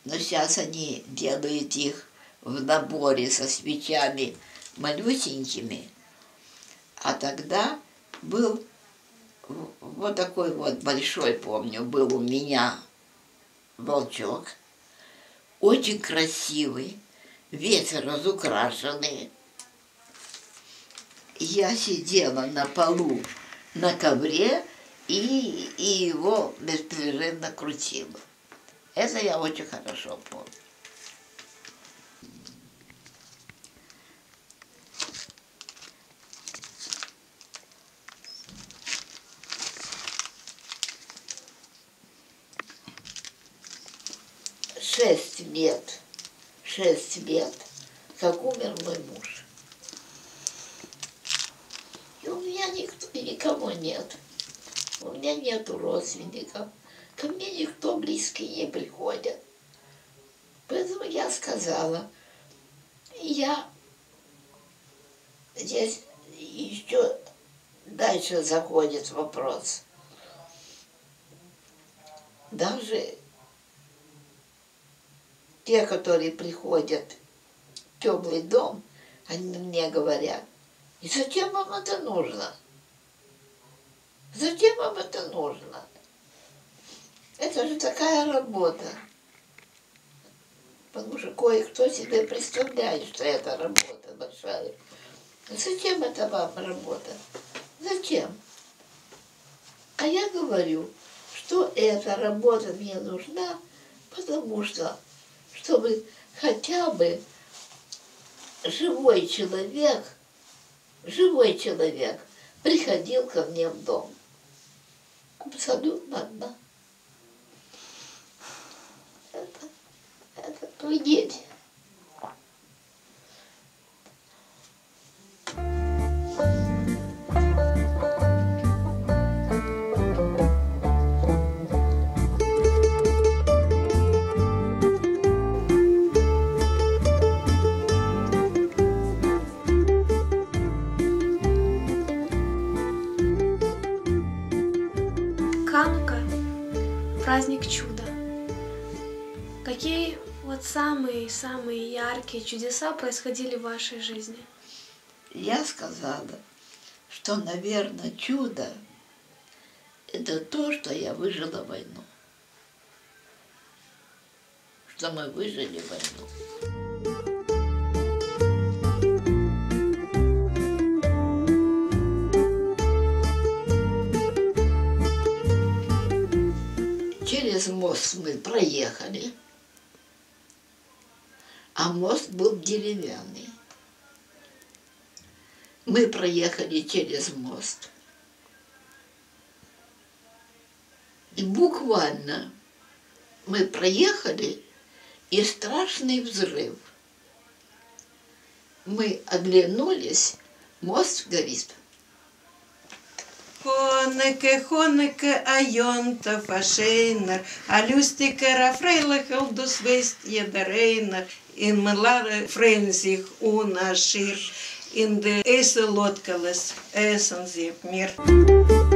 Но сейчас они делают их в наборе со свечами малюсенькими. А тогда был вот такой вот большой, помню, был у меня волчок. Очень красивый, весь разукрашенный. Я сидела на полу на ковре и его беспрерывно крутила. Это я очень хорошо помню. Шесть лет, как умер мой муж. И у меня никого нет. У меня нету родственников. Ко мне никто близкий не приходит. Поэтому я сказала, я здесь еще дальше заходит вопрос. Даже те, которые приходят в теплый дом, они мне говорят, и зачем вам это нужно? Зачем вам это нужно? Это же такая работа. Потому что кое-кто себе представляет, что это работа большая. Зачем это вам работа? Зачем? А я говорю, что эта работа мне нужна, потому что, чтобы хотя бы живой человек приходил ко мне в дом. Абсолютно одна. Это трагедия. Ханука – праздник чуда. Какие вот самые яркие чудеса происходили в вашей жизни? Я сказала, что, наверное, чудо – это то, что я выжила войну. Что мы выжили войну. Через мост мы проехали, а мост был деревянный. Мы проехали через мост. И буквально мы проехали, и страшный взрыв. Мы оглянулись, мост горит. Хонеке, айонта фашейнер, алюстикера фрейлах элдус вест єдарейнер, in melare freuen sich unaschir, in de ese lotkales essen sie mir.